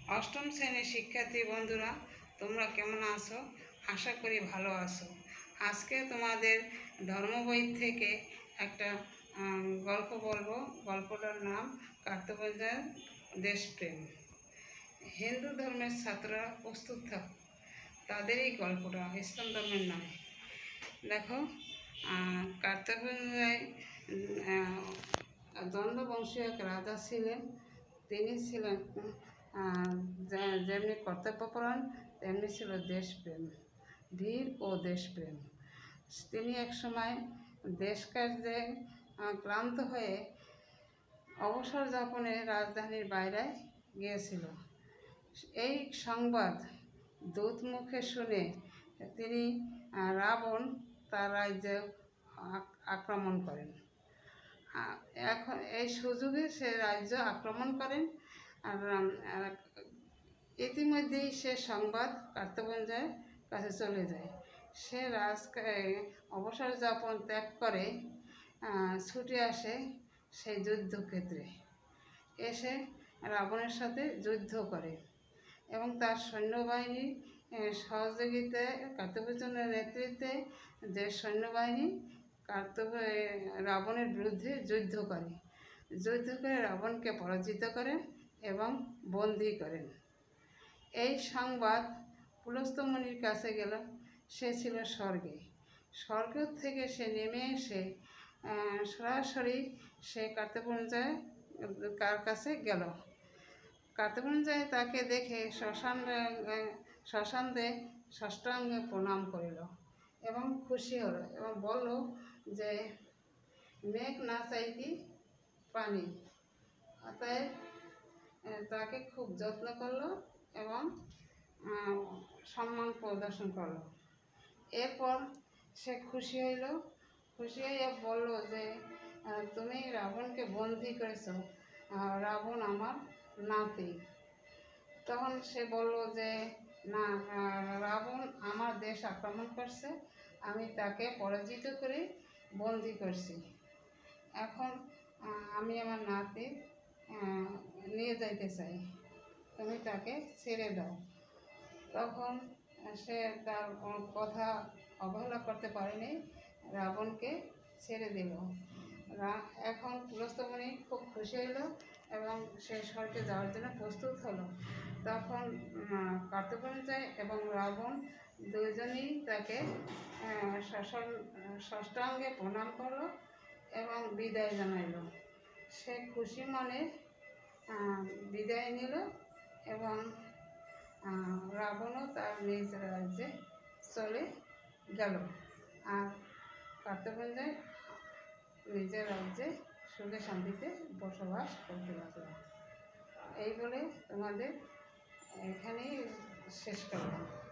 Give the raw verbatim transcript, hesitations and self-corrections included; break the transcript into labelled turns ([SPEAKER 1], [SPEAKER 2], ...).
[SPEAKER 1] অষ্টম শ্রেণীর শিক্ষার্থী বন্ধুরা, তোমরা কেমন আছো? আশা করি ভালো আছো। আজকে তোমাদের ধর্ম বই থেকে একটা গল্প বলবো। গল্পটার নাম কার্তবঞ্জয়ের দেশপ্রেম। হিন্দু ধর্মের ছাত্ররা প্রস্তুত থাক, তাদের এই গল্পটা ইসলাম ধর্মের নয়। দেখো, কার্তবঞ্জয় দ্বন্দ্ববংশীয় এক রাজা ছিলেন। তিনি ছিলেন যেমনি কর্তব্যপরায়ণ, তেমনি ছিল দেশপ্রেম, ধীর ও দেশপ্রেম। তিনি একসময় দেশ কার্যে ক্লান্ত হয়ে অবসর যাপনে রাজধানীর বাইরে গিয়েছিল। এই সংবাদ দূত মুখে শুনে তিনি রাবণ তার রাজ্যে আক্রমণ করেন। এখন এই সুযোগে সে রাজ্য আক্রমণ করেন। আর ইতিমধ্যেই সে সংবাদ কার্তবঞ্জয়ের কাছে চলে যায়। সে রাজ অবসর যাপন ত্যাগ করে ছুটে আসে সেই যুদ্ধক্ষেত্রে, এসে রাবণের সাথে যুদ্ধ করে এবং তার সৈন্যবাহিনীর সহযোগিতায় কার্তবঞ্জয়ের নেতৃত্বে যে সৈন্যবাহিনী কার্তব রাবণের বিরুদ্ধে যুদ্ধ করে যুদ্ধ করে রাবণকে পরাজিত করে এবং বন্দী করেন। এই সংবাদ পুলস্ত্য মুনির কাছে গেল। সে ছিল স্বর্গে। স্বর্গ থেকে সে নেমে এসে সরাসরি সে কার্তবঞ্জয় কার কাছে গেল। কার্তবঞ্জয় তাকে দেখে শ্মশান শ্মশানে ষষ্ঠাঙ্গে প্রণাম করিল এবং খুশি হলো এবং বলল যে মেঘ না চাইতি পানি। অতএব তাকে খুব যত্ন করলো এবং সম্মান প্রদর্শন করলো। এরপর সে খুশি হইল খুশি হইয়া বলল যে তুমি রাবণকে বন্দী করেছ, রাবণ আমার নাতি। তখন সে বলল যে না, রাবণ আমার দেশ আক্রমণ করছে, আমি তাকে পরাজিত করে বন্দী করছি। এখন আমি আমার নাতি নিয়ে যাইতে চাই, তুমি তাকে ছেড়ে দাও। তখন সে তার কথা অবহেলা করতে পারেনি, রাবণকে ছেড়ে দিল। এখন পুলস্ত্য মুনি খুব খুশি হইল এবং সে স্বর্গে যাওয়ার জন্য প্রস্তুত হলো। তখন কার্তবঞ্জয় এবং রাবণ দুজনেই তাকে ষষ্ঠাঙ্গে প্রণাম করল এবং বিদায় জানাইল। সে খুশি মনে বিদায় নিল এবং রাবণও তার নিজ রাজ্যে চলে গেল। আর কার্তবঞ্জয় নিজের রাজ্যে সুখে শান্তিতে বসবাস করতে লাগল। এই বলে তোমাদের এখানেই শেষ করলাম।